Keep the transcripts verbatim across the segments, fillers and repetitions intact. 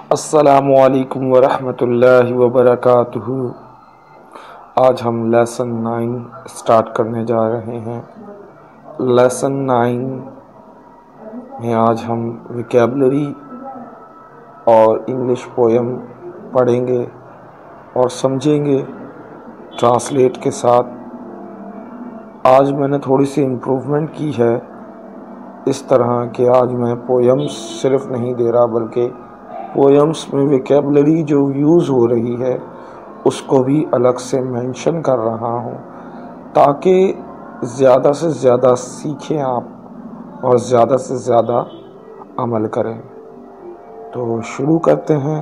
السلام علیکم ورحمۃ اللہ وبرکاتہ۔ آج ہم لیسن نائن اسٹارٹ کرنے جا رہے ہیں۔ لیسن نائن میں آج ہم ویکیبلری اور انگلش پویم پڑھیں گے اور سمجھیں گے ٹرانسلیٹ کے ساتھ۔ آج میں نے تھوڑی سی امپروومنٹ کی ہے اس طرح کہ آج میں پویمز صرف نہیں دے رہا بلکہ پویمز میں ویکیبلری جو یوز ہو رہی ہے اس کو بھی الگ سے مینشن کر رہا ہوں تاکہ زیادہ سے زیادہ سیکھیں آپ اور زیادہ سے زیادہ عمل کریں۔ تو شروع کرتے ہیں۔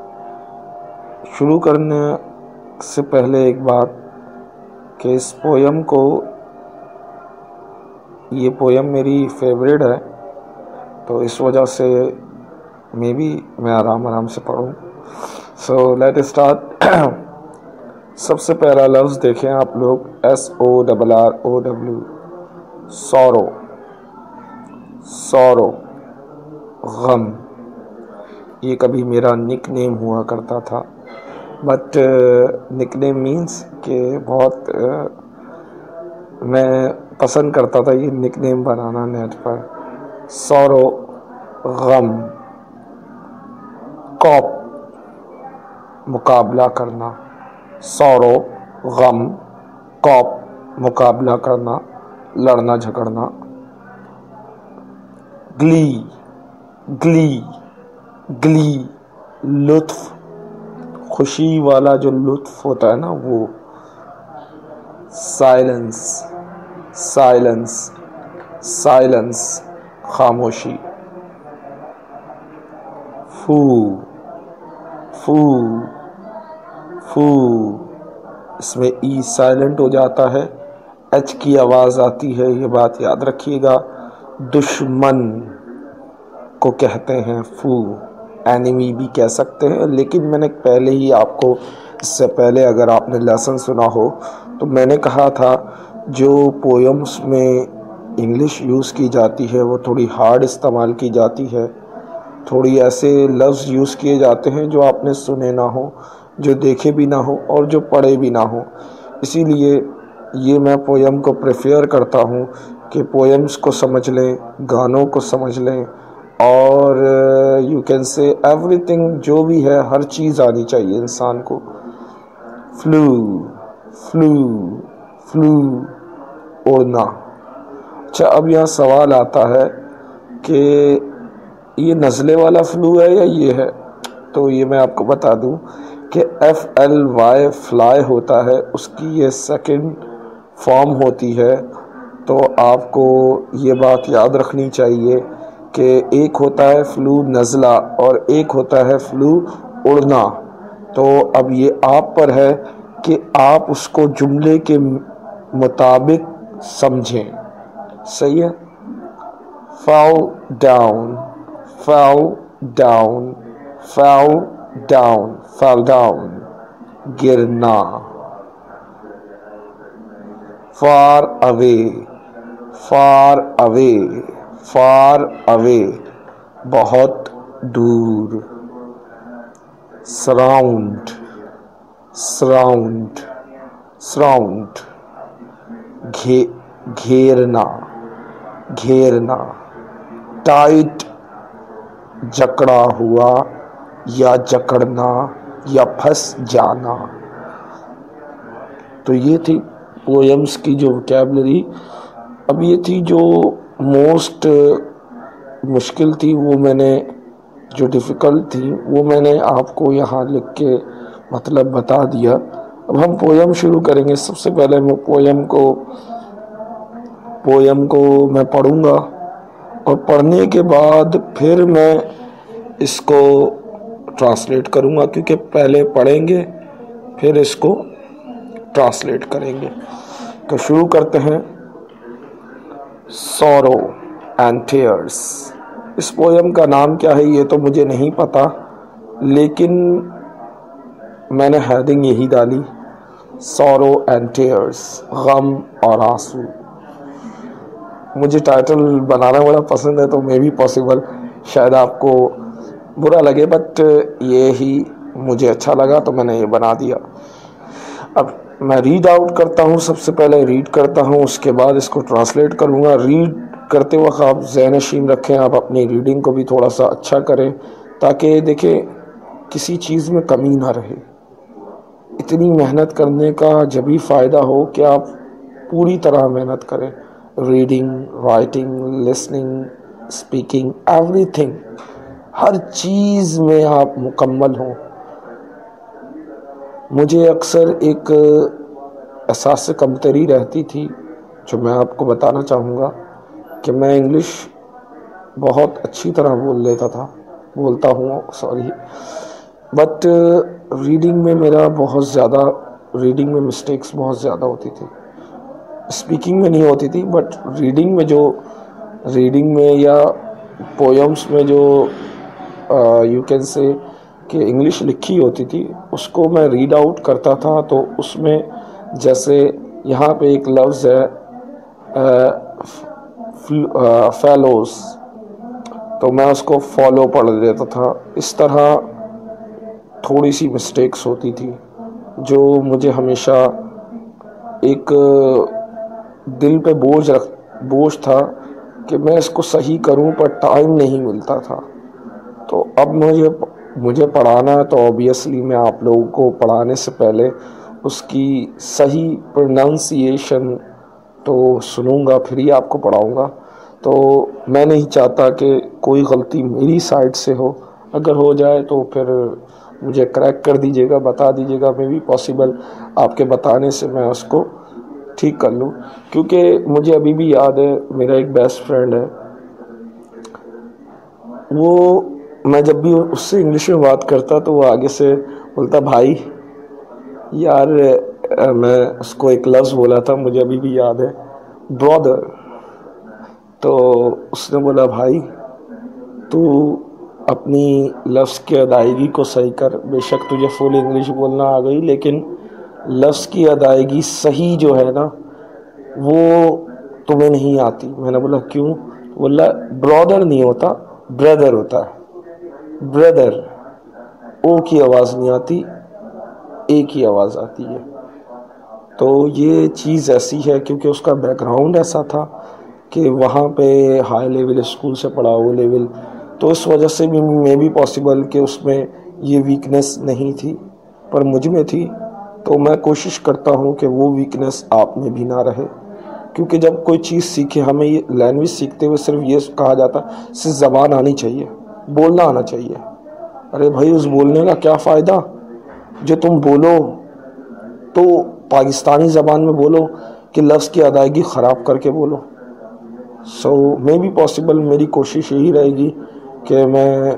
شروع کرنے سے پہلے ایک بات کہ اس پویم کو یہ پویم میری فیوریٹ ہے تو اس وجہ سے میں بھی میں آرام آرام سے پڑھوں۔ So let start. سب سے پہلا لفظ دیکھیں آپ لوگ، S O double R O W, sorrow. Sorrow غم، یہ کبھی میرا نک نیم ہوا کرتا تھا، بٹ نک نیم مینس کہ بہت میں پسند کرتا تھا یہ نک نیم بنانا نیٹ پر۔ سورو غم، کوپ مقابلہ کرنا، سورو غم، کوپ مقابلہ کرنا، لڑنا جھگڑنا۔ گلی، گلی، گلی لطف، خوشی والا جو لطف ہوتا ہے نا وہ۔ سائلنس، سائلنس، سائلنس خاموشی۔ فو، فو، فو، اس میں ای سائلنٹ ہو جاتا ہے، ایچ کی آواز آتی ہے، یہ بات یاد رکھیے گا۔ دشمن کو کہتے ہیں فو، اینیمی بھی کہہ سکتے ہیں، لیکن میں نے پہلے ہی آپ کو اس سے پہلے اگر آپ نے لیسن سنا ہو تو میں نے کہا تھا جو پویمز میں انگلش یوز کی جاتی ہے وہ تھوڑی ہارڈ استعمال کی جاتی ہے، تھوڑی ایسے لفظ یوز کیے جاتے ہیں جو آپ نے سنے نہ ہو، جو دیکھے بھی نہ ہو اور جو پڑھے بھی نہ ہو۔ اسی لیے یہ میں پویم کو پریفیئر کرتا ہوں کہ پویمز کو سمجھ لیں، گانوں کو سمجھ لیں، اور you can say everything جو بھی ہے ہر چیز آنی چاہیے انسان کو۔ فلو، فلو، فلو اڑنا۔ اچھا اب یہاں سوال آتا ہے کہ یہ نزلے والا فلو ہے یا یہ ہے؟ تو یہ میں آپ کو بتا دوں کہ ایف ایل وائی فلائی ہوتا ہے، اس کی یہ سیکنڈ فارم ہوتی ہے، تو آپ کو یہ بات یاد رکھنی چاہیے کہ ایک ہوتا ہے فلو نزلہ اور ایک ہوتا ہے فلو اڑنا۔ تو اب یہ آپ پر ہے کہ آپ اس کو جملے کے مطابق سمجھیں، صحیح ہے؟ Fall down, fall down, fall down, fall down گرنا۔ Far away, far away, far away بہت دور۔ سراؤنڈ، سراؤنڈ، سراؤنڈ گھے گھیرنا، گھیرنا۔ ٹائٹ جکڑا ہوا یا جکڑنا یا پھنس جانا۔ تو یہ تھی پویمز کی جو ویکیبلری۔ اب یہ تھی جو موسٹ مشکل تھی، وہ میں نے جو ڈیفیکلٹ تھی وہ میں نے آپ کو یہاں لکھ کے مطلب بتا دیا۔ اب ہم پویم شروع کریں گے۔ سب سے پہلے میں پویم کو پویم کو میں پڑھوں گا اور پڑھنے کے بعد پھر میں اس کو ٹرانسلیٹ کروں گا، کیونکہ پہلے پڑھیں گے پھر اس کو ٹرانسلیٹ کریں گے۔ تو شروع کرتے ہیں۔ Sorrow and tears. اس پویم کا نام کیا ہے یہ تو مجھے نہیں پتا، لیکن میں نے ہیڈنگ یہی ڈالی، سورو اینڈ ٹیئرس، غم اور آنسو۔ مجھے ٹائٹل بنانا بڑا پسند ہے، تو میں بھی پاسبل شاید آپ کو बुरा लगे, बट ये ही मुझे अच्छा लगा तो मैंने ये बना दिया। अब मैं रीड आउट करता हूँ, सबसे पहले रीड करता हूँ, उसके बाद इसको ट्रांसलेट करूँगा। रीड करते वक्त आप ज़हन नशीन रखें, आप अपनी रीडिंग को भी थोड़ा सा अच्छा करें, ताकि देखें किसी चीज़ में कमी ना रहे। इतनी मेहनत करने का जब भी फ़ायदा हो कि आप पूरी तरह मेहनत करें। Reading, writing, listening, speaking, everything, हर चीज़ में आप मुकम्मल हों। मुझे अक्सर एक एहसास कमतरी रहती थी, जो मैं आपको बताना चाहूँगा कि मैं इंग्लिश बहुत अच्छी तरह बोल लेता था, बोलता हूँ सॉरी, बट रीडिंग में मेरा बहुत ज़्यादा रीडिंग में मिस्टेक्स बहुत ज़्यादा होती थी। स्पीकिंग में नहीं होती थी, बट रीडिंग में जो रीडिंग में या पोएम्स में जो यू कैन से कि इंग्लिश लिखी होती थी, उसको मैं रीड आउट करता था। तो उसमें जैसे यहाँ पे एक लफ्ज़ है फेलोज, तो मैं उसको फॉलो पढ़ देता था। इस तरह थोड़ी सी मिस्टेक्स होती थी, जो मुझे हमेशा एक दिल पे बोझ रख बोझ था कि मैं इसको सही करूं, पर टाइम नहीं मिलता था। तो अब मुझे मुझे पढ़ाना है, तो ऑब्वियसली मैं आप लोगों को पढ़ाने से पहले उसकी सही प्रोनाउंसिएशन तो सुनूंगा, फिर ही आपको पढ़ाऊंगा। तो मैं नहीं चाहता कि कोई गलती मेरी साइड से हो, अगर हो जाए तो फिर मुझे करेक्ट कर दीजिएगा, बता दीजिएगा। मे भी पॉसिबल आपके बताने से मैं उसको ठीक कर लूँ, क्योंकि मुझे अभी भी याद है, मेरा एक बेस्ट फ्रेंड है, वो मैं जब भी उससे इंग्लिश में बात करता तो वो आगे से बोलता भाई यार, मैं उसको एक लफ्ज़ बोला था, मुझे अभी भी याद है, ब्रदर। तो उसने बोला भाई तू अपनी लफ्ज़ की अदायगी को सही कर, बेशक तुझे फुल इंग्लिश बोलना आ गई, लेकिन लफ्ज़ की अदायगी सही जो है ना वो तुम्हें नहीं आती। मैंने बोला क्यों? बोला ब्रदर नहीं होता, ब्रदर होता है। ब्रदर, ओ की आवाज़ नहीं आती, ए की आवाज़ आती है। तो ये चीज़ ऐसी है क्योंकि उसका बैकग्राउंड ऐसा था कि वहाँ पे हाई लेवल स्कूल से पढ़ा, वो लेवल, तो इस वजह से भी मे भी पॉसिबल कि उसमें ये वीकनेस नहीं थी, पर मुझ में थी। तो मैं कोशिश करता हूँ कि वो वीकनेस आप में भी ना रहे, क्योंकि जब कोई चीज़ सीखे, हमें ये लैंग्वेज सीखते हुए सिर्फ ये कहा जाता है सिर्फ ज़बान आनी चाहिए, बोलना आना चाहिए। अरे भाई, उस बोलने का क्या फ़ायदा जो तुम बोलो तो पाकिस्तानी ज़बान में बोलो कि लफ्ज़ की अदायगी ख़राब करके बोलो। सो मे बी पॉसिबल मेरी कोशिश यही रहेगी कि मैं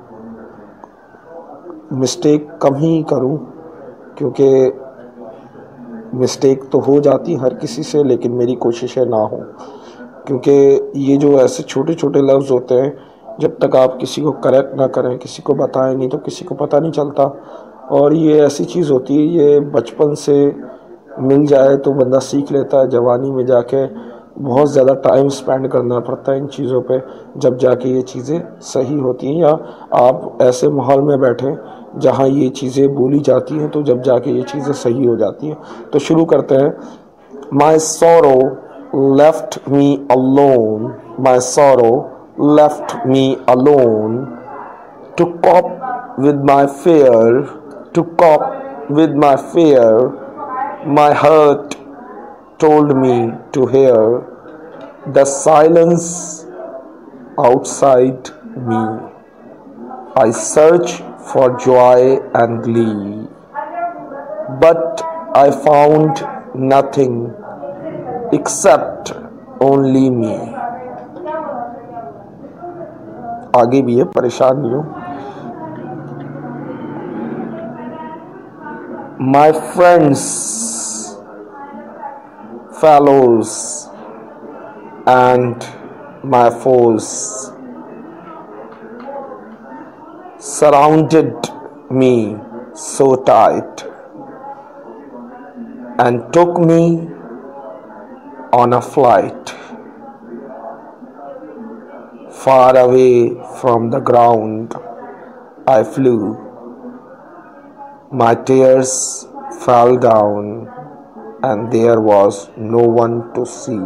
मिस्टेक कम ही करूं, क्योंकि मिस्टेक तो हो जाती हर किसी से, लेकिन मेरी कोशिश है ना हो, क्योंकि ये जो ऐसे छोटे छोटे लफ्ज़ होते हैं, जब तक आप किसी को करेक्ट ना करें, किसी को बताएं नहीं, तो किसी को पता नहीं चलता। और ये ऐसी चीज़ होती है, ये बचपन से मिल जाए तो बंदा सीख लेता है, जवानी में जाके बहुत ज़्यादा टाइम स्पेंड करना पड़ता है इन चीज़ों पे, जब जाके ये चीज़ें सही होती हैं, या आप ऐसे माहौल में बैठें जहाँ ये चीज़ें बोली जाती हैं, तो जब जाके ये चीज़ें सही हो जाती हैं। तो शुरू करते हैं। माई सोरो लेफ्ट मी अलोन, माई सोरो left me alone to cope with my fear, to cope with my fear. My heart told me to hear the silence outside me. I search for joy and glee, but I found nothing except only me. आगे भी है, परेशान नहीं हो। My friends, fellows and my foes surrounded me so tight and took me on a flight far away from the ground I flew. My tears fell down and there was no one to see.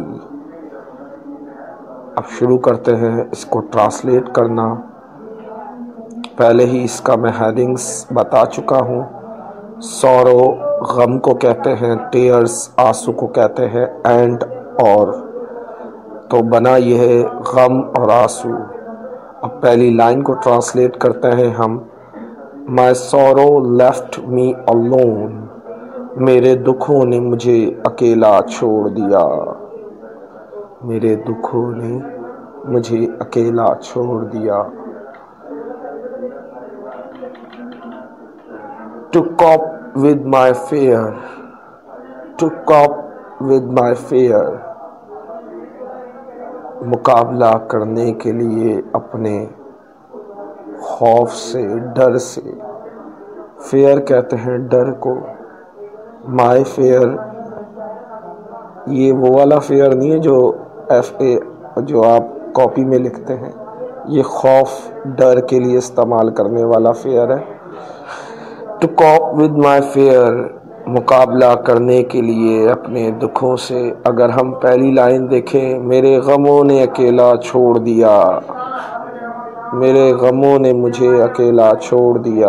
अब शुरू करते हैं इसको translate करना। पहले ही इसका मैं headings बता चुका हूँ। सौरो गम को कहते हैं, टेयर्स आंसू को कहते हैं, एंड और, तो बना यह है गम और आंसू। अब पहली लाइन को ट्रांसलेट करते हैं हम। My sorrow left me alone, मेरे दुखों ने मुझे अकेला छोड़ दिया। मेरे दुखों ने मुझे अकेला छोड़ दिया। To cope with my fear, to cope with my fear, मुकाबला करने के लिए अपने खौफ से, डर से। फेयर कहते हैं डर को। माय फेयर, ये वो वाला फेयर नहीं है जो एफ ए जो आप कॉपी में लिखते हैं, ये खौफ, डर के लिए इस्तेमाल करने वाला फेयर है। To cope with my fear, मुकाबला करने के लिए अपने दुखों से। अगर हम पहली लाइन देखें, मेरे गमों ने अकेला छोड़ दिया, मेरे गमों ने मुझे अकेला छोड़ दिया।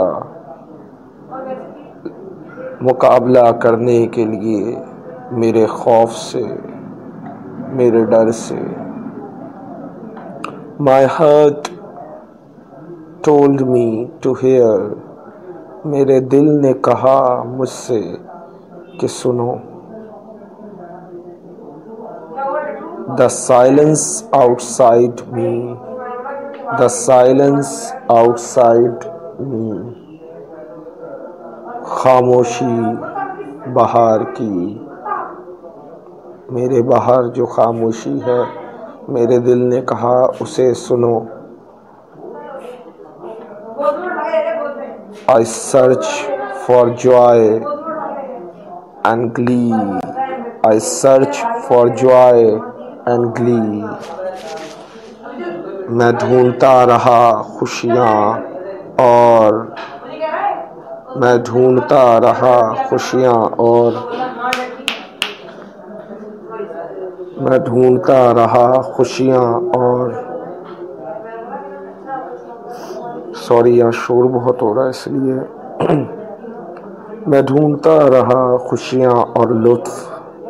मुकाबला करने के लिए मेरे खौफ से, मेरे डर से। My heart told me to hear, मेरे दिल ने कहा मुझसे कि सुनो। The silence outside me, the silence outside me, खामोशी बाहर की, मेरे बाहर जो खामोशी है, मेरे दिल ने कहा उसे सुनो। I search for joy and glee, I search for joy and glee, मैं ढूंढता रहा खुशियाँ और, मैं ढूंढता रहा खुशियाँ और, मैं ढूंढता रहा खुशियाँ और। सॉरी, यहाँ शोर बहुत हो रहा है इसलिए। मैं ढूंढता रहा खुशियाँ और लुत्फ,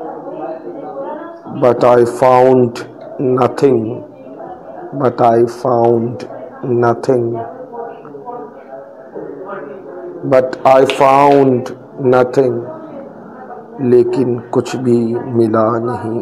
but I found nothing, but I found nothing, but I found nothing, लेकिन कुछ भी मिला नहीं।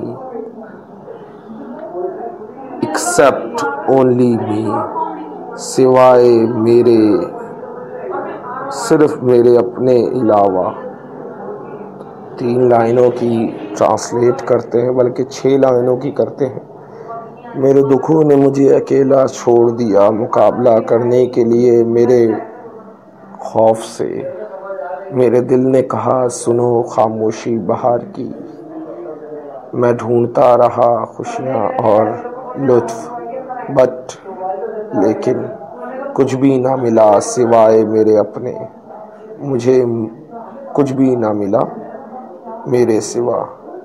एक्सेप्ट ओनली मी, सिवाय मेरे, सिर्फ मेरे अपने अलावा। तीन लाइनों की ट्रांसलेट करते हैं, बल्कि छह लाइनों की करते हैं। मेरे दुखों ने मुझे अकेला छोड़ दिया, मुकाबला करने के लिए मेरे खौफ से। मेरे दिल ने कहा सुनो, खामोशी बाहर की। मैं ढूंढता रहा खुशियाँ और लुत्फ, बट लेकिन कुछ भी ना मिला सिवाय मेरे अपने। मुझे कुछ भी ना मिला मेरे सिवा।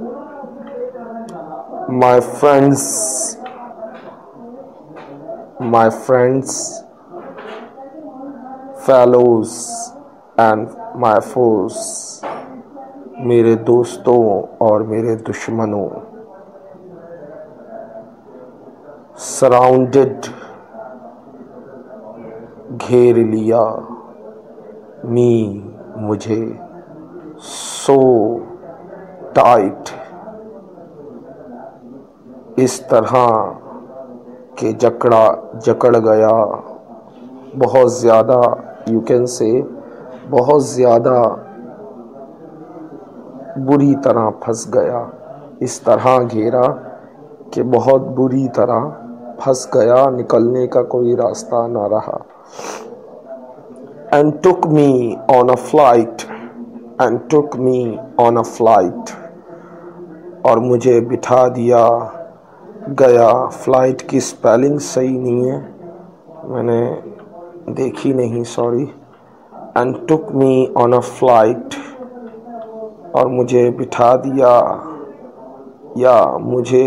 My friends, my friends, fellows and my force, मेरे दोस्तों और मेरे दुश्मनों। सराउंडेड, घेर लिया, मी मुझे, सो टाइट, इस तरह के जकड़ा जकड़ गया, बहुत ज़्यादा, यू कैन से बहुत ज़्यादा बुरी तरह फंस गया। इस तरह घेरा कि बहुत बुरी तरह फंस गया, निकलने का कोई रास्ता ना रहा। And took me on a flight, and took me on a flight, और मुझे बिठा दिया गया। फ्लाइट की स्पेलिंग सही नहीं है, मैंने देखी नहीं sorrow and took me on a flight, और मुझे बिठा दिया या मुझे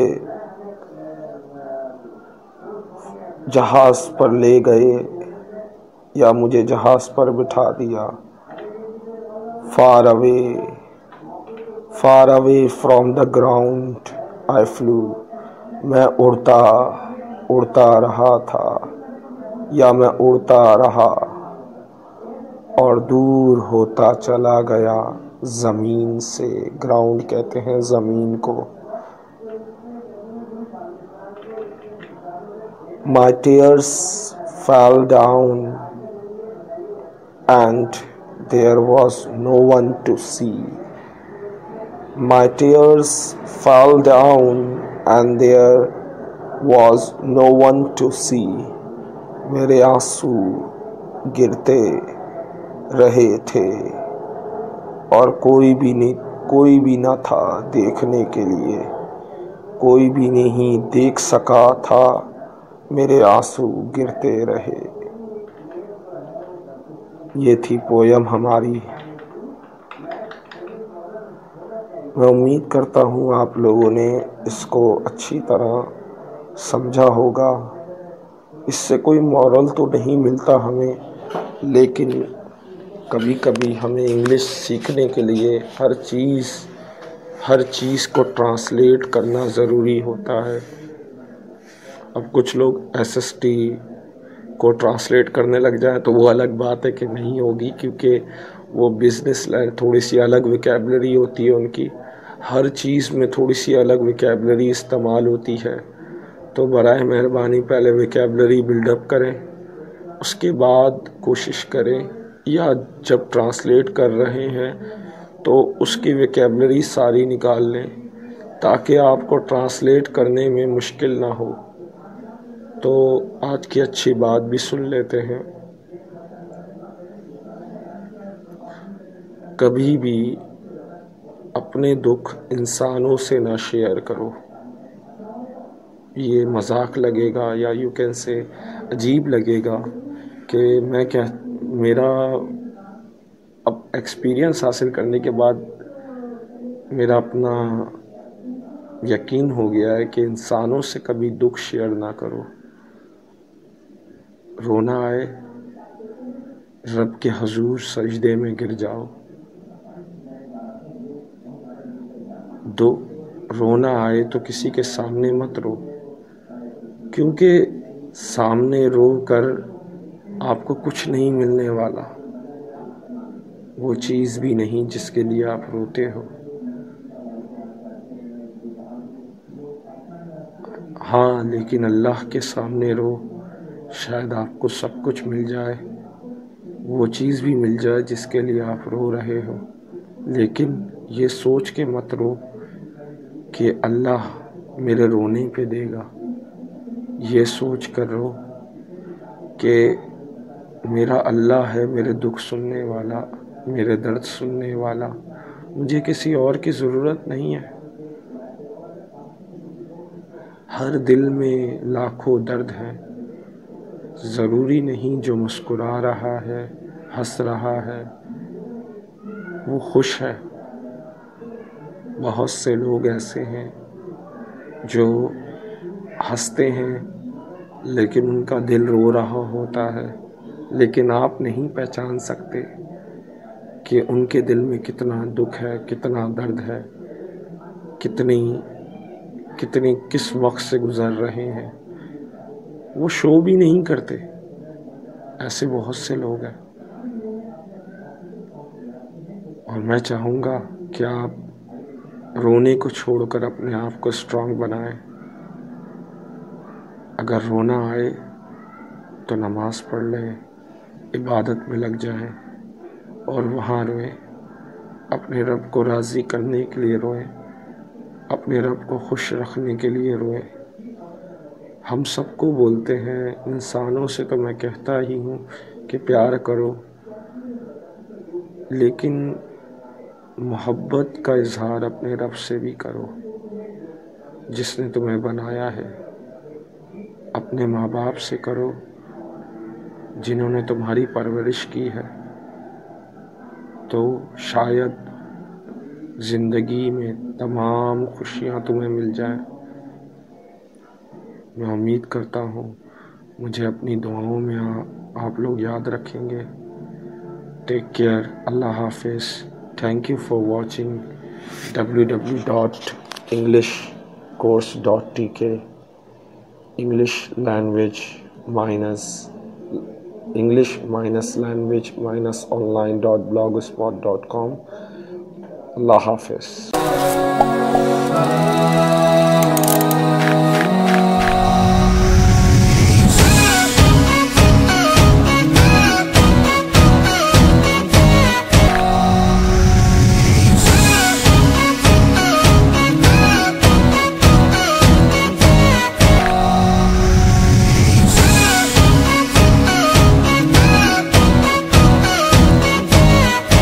जहाज पर ले गए या मुझे जहाज पर बिठा दिया। Far away far away from the ground I flew, मैं उड़ता उड़ता रहा था या मैं उड़ता रहा और दूर होता चला गया ज़मीन से। ग्राउंड कहते हैं ज़मीन को। My tears fell down and there was no one to see. My tears fell down and there was no one to see. मेरे आंसू गिरते रहे थे और कोई भी नहीं कोई भी ना था देखने के लिए, कोई भी नहीं देख सका था, मेरे आंसू गिरते रहे। ये थी पोयम हमारी। मैं उम्मीद करता हूँ आप लोगों ने इसको अच्छी तरह समझा होगा। इससे कोई मॉरल तो नहीं मिलता हमें, लेकिन कभी कभी हमें इंग्लिश सीखने के लिए हर चीज़ हर चीज़ को ट्रांसलेट करना ज़रूरी होता है। अब कुछ लोग एस एस टी को ट्रांसलेट करने लग जाए तो वो अलग बात है कि नहीं होगी, क्योंकि वो बिज़नेस लाइन थोड़ी सी अलग विकेबलरी होती है उनकी, हर चीज़ में थोड़ी सी अलग विकेबलरी इस्तेमाल होती है। तो बराए मेहरबानी पहले विकेबलरी बिल्डअप करें, उसके बाद कोशिश करें, या जब ट्रांसलेट कर रहे हैं तो उसकी विकेबलरी सारी निकाल लें ताकि आपको ट्रांसलेट करने में मुश्किल ना हो। तो आज की अच्छी बात भी सुन लेते हैं। कभी भी अपने दुख इंसानों से ना शेयर करो। ये मजाक लगेगा या यू कैन से अजीब लगेगा कि मैं क्या मेरा अब एक्सपीरियंस हासिल करने के बाद मेरा अपना यकीन हो गया है कि इंसानों से कभी दुख शेयर ना करो। रोना आए रब के हजूर सजदे में गिर जाओ। दो रोना आए तो किसी के सामने मत रो, क्योंकि सामने रो कर आपको कुछ नहीं मिलने वाला, वो चीज़ भी नहीं जिसके लिए आप रोते हो। हाँ, लेकिन अल्लाह के सामने रो, शायद आपको सब कुछ मिल जाए, वो चीज़ भी मिल जाए जिसके लिए आप रो रहे हो। लेकिन ये सोच के मत रो कि अल्लाह मेरे रोने पे देगा। ये सोच कर रो कि मेरा अल्लाह है मेरे दुख सुनने वाला, मेरे दर्द सुनने वाला, मुझे किसी और की ज़रूरत नहीं है। हर दिल में लाखों दर्द है, ज़रूरी नहीं जो मुस्कुरा रहा है, हंस रहा है, वो खुश है। बहुत से लोग ऐसे हैं जो हंसते हैं लेकिन उनका दिल रो रहा होता है, लेकिन आप नहीं पहचान सकते कि उनके दिल में कितना दुख है, कितना दर्द है, कितनी कितनी किस वक्त से गुज़र रहे हैं। वो शो भी नहीं करते, ऐसे बहुत से लोग हैं। और मैं चाहूँगा कि आप रोने को छोड़कर अपने आप को स्ट्रांग बनाएं। अगर रोना आए तो नमाज़ पढ़ लें, इबादत में लग जाएं और वहाँ रोएं। अपने रब को राज़ी करने के लिए रोएं, अपने रब को खुश रखने के लिए रोएं। हम सबको बोलते हैं, इंसानों से तो मैं कहता ही हूँ कि प्यार करो, लेकिन मोहब्बत का इजहार अपने रब से भी करो जिसने तुम्हें बनाया है। अपने माँ बाप से करो, جنہوں نے تمہاری پرورش کی ہے، تو شاید زندگی میں تمام خوشیاں تمہیں مل جائیں۔ میں امید کرتا ہوں مجھے اپنی دعاؤں میں آپ لوگ یاد رکھیں گے۔ ٹیک کیئر، اللہ حافظ۔ Thank you for watching W W dot English course dot T K, English language minus English minus language minus online dot blogspot dot com. اللہ حافظ۔